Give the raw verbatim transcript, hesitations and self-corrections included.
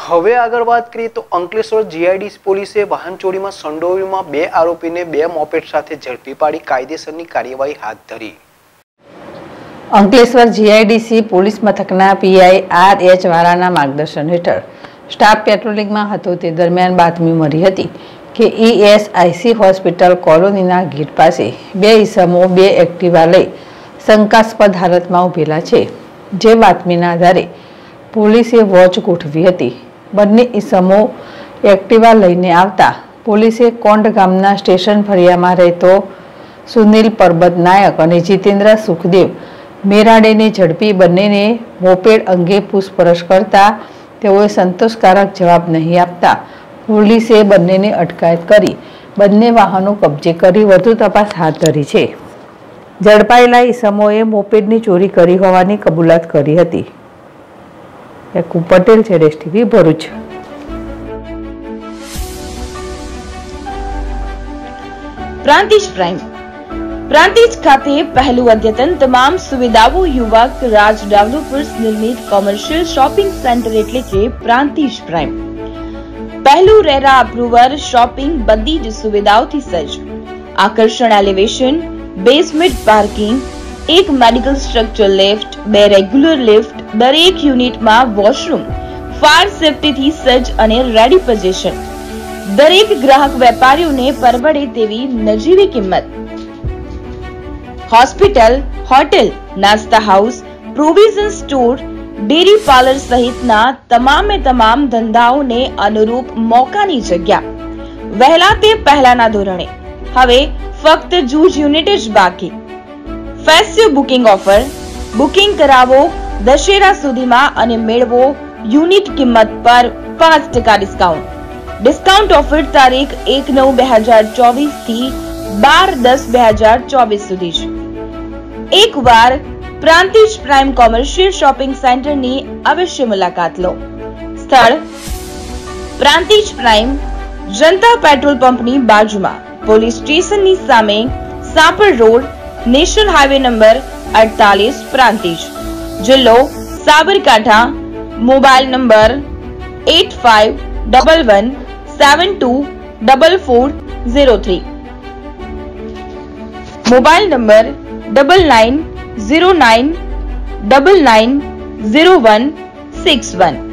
હવે આગળ વાત કરીએ તો અંકલેશ્વર જીઆઈડીસી પોલીસે વાહન ચોરીમાં સંડોવણીમાં બે આરોપીને બે મોપેડ સાથે ઝડપી પાડી કાયદેસરની કાર્યવાહી હાથ ધરી। અંકલેશ્વર જીઆઈડીસી પોલીસ મથકના પીઆઈ આર એચ વાળાના માર્ગદર્શન હેઠળ સ્ટાફ પેટ્રોલિંગમાં હતો તે દરમિયાન બાતમી મળી હતી કે ઈએસઆઈસી હોસ્પિટલ કોલોનીના ગેટ પાસે બે ઈસમો બે એક્ટિવા લઈ શંકાસ્પદ હાલતમાં ઉભેલા છે। જે બાતમીના આધારે પોલીસે વોચ ગોઠવી હતી। બંને ઈસમો એક્ટિવા લઈને આવતા પોલીસે કોંડ ગામના સ્ટેશન ફળિયામાં રહેતો સુનિલ પરબત નાયક અને જીતેન્દ્ર સુખદેવ મેરાડેને ઝડપી બંનેને મોપેડ અંગે પૂછપરછ કરતા તેઓએ સંતોષકારક જવાબ નહીં આપતા પોલીસે બંનેને અટકાયત કરી બંને વાહનો કબજે કરી વધુ તપાસ હાથ ધરી છે। ઝડપાયેલા ઈસમોએ મોપેડની ચોરી કરી હોવાની કબૂલાત કરી હતી। યાકુબ પટેલ છે, dash TV Bharuch. Prantij prime Prantij ખાતે પહેલું અદ્યતન તમામ સુવિધાઓ યુવક રાજ ડેવલપર્સ નિર્મિત કોમર્શિયલ શોપિંગ સેન્ટર એટલે કે પ્રાંતિજ પ્રાઇમ। પહેલું રેરા અપ્રુવર શોપિંગ બધી જ સુવિધાઓથી સજ્જ, આકર્ષણ એલિવેશન, બેઝમેન્ટ પાર્કિંગ, એક મેડિકલ સ્ટ્રક્ચર લિફ્ટ, બે રેગ્યુલર લિફ્ટ, દરેક યુનિટમાં વોશરૂમ, ફાયર સેફ્ટીથી સજ્જ અને રેડી પોઝિશન, દરેક ગ્રાહક વેપારીઓને પરવડે તેવી નજીવી કિંમત। હોસ્પિટલ, હોટેલ, નાસ્તા house, provision store, dairy parlour સહિતના તમામે તમામ ધંધાઓને અનુરૂપ મોકાની જગ્યા। વહેલા તે પહેલાના ધોરણે, હવે ફક્ત જૂજ યુનિટ જ બાકી। ફેસ્ટિવ બુકિંગ ઓફર, બુકિંગ કરાવો દશેરા સુધીમાં અને મેળવો યુનિટ કિંમત પર પાંચ ટકા ડિસ્કાઉન્ટ। ડિસ્કાઉન્ટ ઓફર તારીખ એક નવ બે હજાર ચોવીસ થી બાર દસ બે હજાર ચોવીસ સુધી છે। એકવાર પ્રાંતિજ પ્રાઇમ કોમર્શિયલ શોપિંગ સેન્ટરની અવશ્ય મુલાકાત લો। સ્થળ પ્રાંતિજ પ્રાઇમ, જનતા પેટ્રોલ પંપની બાજુમાં, પોલીસ સ્ટેશનની સામે, Sapar road, national highway number અડતાલીસ, પ્રાંતિજ, જિલ્લો Sabarkantha. Mobile number eight five double one seven two double four zero three, mobile number double nine zero nine double nine zero one six one.